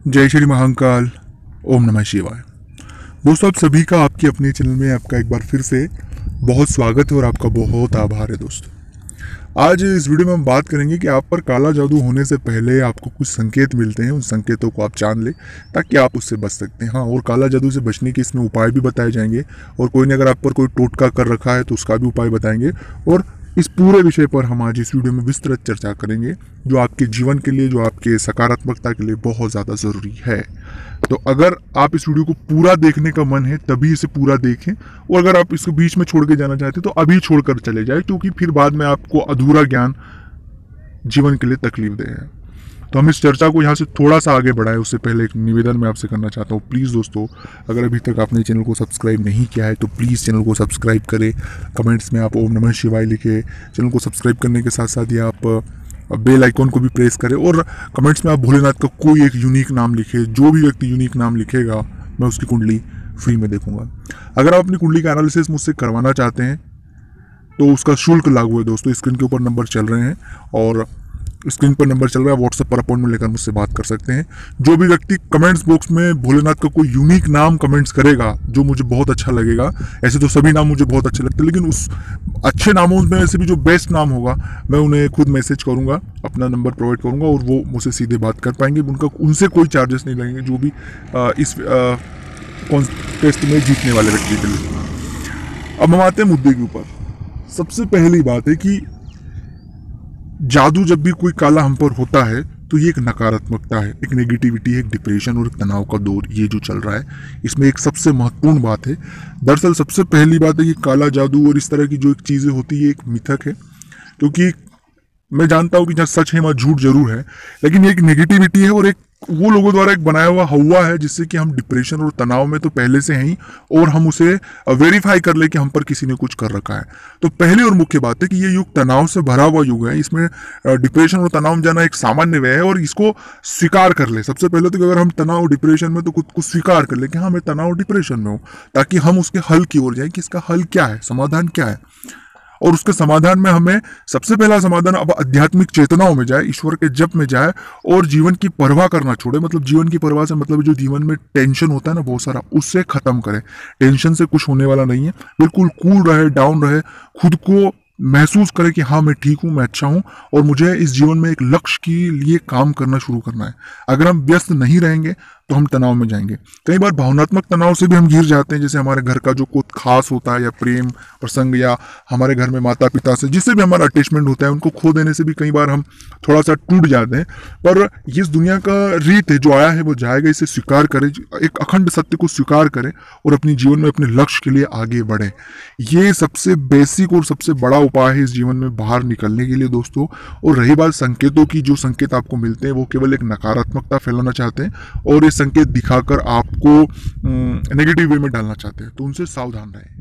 जय श्री महाकाल। ओम नमः शिवाय। दोस्तों, आप सभी का आपके अपने चैनल में आपका एक बार फिर से बहुत स्वागत है और आपका बहुत आभार है। दोस्तों, आज इस वीडियो में हम बात करेंगे कि आप पर काला जादू होने से पहले आपको कुछ संकेत मिलते हैं, उन संकेतों को आप जान लें ताकि आप उससे बच सकते हैं। हाँ, और काला जादू से बचने के इसमें उपाय भी बताए जाएंगे, और कोई ने अगर आप पर कोई टोटका कर रखा है तो उसका भी उपाय बताएंगे। और इस पूरे विषय पर हम आज इस वीडियो में विस्तृत चर्चा करेंगे, जो आपके जीवन के लिए, जो आपके सकारात्मकता के लिए बहुत ज़्यादा ज़रूरी है। तो अगर आप इस वीडियो को पूरा देखने का मन है तभी इसे पूरा देखें, और अगर आप इसको बीच में छोड़ के जाना चाहते हैं तो अभी छोड़कर चले जाए, क्योंकि फिर बाद में आपको अधूरा ज्ञान जीवन के लिए तकलीफ देगा। तो हम इस चर्चा को यहाँ से थोड़ा सा आगे बढ़ाएं, उससे पहले एक निवेदन मैं आपसे करना चाहता हूँ। प्लीज़ दोस्तों, अगर अभी तक आपने चैनल को सब्सक्राइब नहीं किया है तो प्लीज़ चैनल को सब्सक्राइब करें। कमेंट्स में आप ओम नमः शिवाय लिखें। चैनल को सब्सक्राइब करने के साथ साथ ही आप बेल आइकॉन को भी प्रेस करें, और कमेंट्स में आप भोलेनाथ का कोई एक यूनिक नाम लिखे। जो भी व्यक्ति यूनिक नाम लिखेगा मैं उसकी कुंडली फ्री में देखूंगा। अगर आप अपनी कुंडली का एनालिसिस मुझसे करवाना चाहते हैं तो उसका शुल्क लागू है। दोस्तों, स्क्रीन के ऊपर नंबर चल रहे हैं, और स्क्रीन पर नंबर चल रहा है, व्हाट्सएप पर अपॉइंटमेंट लेकर मुझसे बात कर सकते हैं। जो भी व्यक्ति कमेंट्स बॉक्स में भोलेनाथ का कोई यूनिक नाम कमेंट्स करेगा जो मुझे बहुत अच्छा लगेगा, ऐसे तो सभी नाम मुझे बहुत अच्छे लगते हैं, लेकिन उस अच्छे नामों में से भी जो बेस्ट नाम होगा मैं उन्हें खुद मैसेज करूंगा, अपना नंबर प्रोवाइड करूंगा, और वो मुझसे सीधे बात कर पाएंगे। उनसे कोई चार्जेस नहीं लगेंगे, जो भी इस कॉन्टेस्ट में जीतने वाले व्यक्ति के लिए। अब हम आते हैं मुद्दे के ऊपर। सबसे पहली बात है कि जादू जब भी कोई काला हम पर होता है तो ये एक नकारात्मकता है, एक नेगेटिविटी है, एक डिप्रेशन और एक तनाव का दौर ये जो चल रहा है। इसमें एक सबसे महत्वपूर्ण बात है, दरअसल सबसे पहली बात है कि काला जादू और इस तरह की जो एक चीज़ें होती है एक मिथक है। क्योंकि मैं जानता हूँ कि जहाँ सच है वहाँ झूठ जरूर है, लेकिन ये एक नेगेटिविटी है और एक वो लोगों द्वारा एक बनाया हुआ हवा है, जिससे कि हम डिप्रेशन और तनाव में तो पहले से हैं ही, और हम उसे वेरीफाई कर ले कि हम पर किसी ने कुछ कर रखा है। तो पहली और मुख्य बात है कि ये युग तनाव से भरा हुआ युग है। इसमें डिप्रेशन और तनाव जाना एक सामान्य व्यय है, और इसको स्वीकार कर ले। सबसे पहले तो अगर हम तनाव और डिप्रेशन में, तो खुद को स्वीकार कर ले कि हाँ मैं तनाव और डिप्रेशन में हूँ, ताकि हम उसके हल की ओर जाए कि इसका हल क्या है, समाधान क्या है। और उसके समाधान में हमें सबसे पहला समाधान अब आध्यात्मिक चेतनाओं में जाए, ईश्वर के जप में जाए, और जीवन की परवाह करना छोड़े। मतलब जीवन की परवाह से मतलब जो जीवन में टेंशन होता है ना बहुत सारा, उससे खत्म करें। टेंशन से कुछ होने वाला नहीं है। बिल्कुल कूल रहे, डाउन रहे, खुद को महसूस करें कि हाँ मैं ठीक हूँ, मैं अच्छा हूँ, और मुझे इस जीवन में एक लक्ष्य के लिए काम करना शुरू करना है। अगर हम व्यस्त नहीं रहेंगे तो हम तनाव में जाएंगे। कई बार भावनात्मक तनाव से भी हम घिर जाते हैं, जैसे हमारे घर का जो कुछ खास होता है, या प्रेम प्रसंग, या हमारे घर में माता पिता से जिससे भी हमारा अटैचमेंट होता है, उनको खो देने से भी कई बार हम थोड़ा सा टूट जाते हैं। पर इस दुनिया का रीत है, जो आया है वो जाएगा, इसे स्वीकार करें, एक अखंड सत्य को स्वीकार करें, और अपने जीवन में अपने लक्ष्य के लिए आगे बढ़ें। ये सबसे बेसिक और सबसे बड़ा उपाय है इस जीवन में बाहर निकलने के लिए दोस्तों। और रही बात संकेतों की, जो संकेत आपको मिलते हैं वो केवल एक नकारात्मकता फैलाना चाहते हैं, और ये संकेत दिखाकर आपको नेगेटिव वे में डालना चाहते हैं, तो उनसे सावधान रहें।